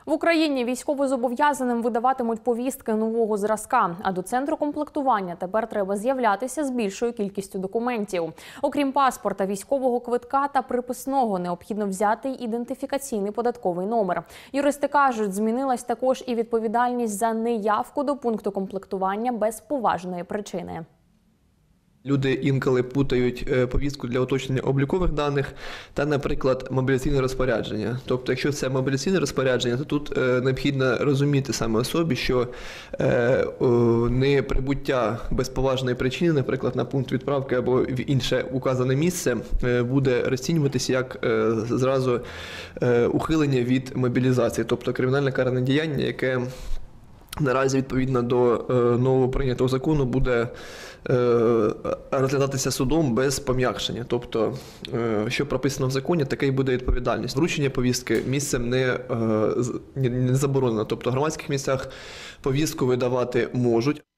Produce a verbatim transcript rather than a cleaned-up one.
В Україні військовозобов'язаним видаватимуть повістки нового зразка, а до центру комплектування тепер треба з'являтися з більшою кількістю документів. Окрім паспорта, військового квитка та приписного, необхідно взяти й ідентифікаційний податковий номер. Юристи кажуть, змінилась також і відповідальність за неявку до пункту комплектування без поважної причини. Люди інколи путають повістку для уточнення облікових даних та, наприклад, мобілізаційне розпорядження. Тобто, якщо це мобілізаційне розпорядження, то тут необхідно розуміти саме особі, що не прибуття без поважної причини, наприклад, на пункт відправки або в інше указане місце, буде розцінюватися як зразу ухилення від мобілізації, тобто кримінальне каране діяння, яке наразі, відповідно до нового прийнятого закону, буде розглядатися судом без пом'якшення. Тобто, що прописано в законі, така й буде відповідальність. Вручення повістки місцем не, не заборонено. Тобто, в громадських місцях повістку видавати можуть.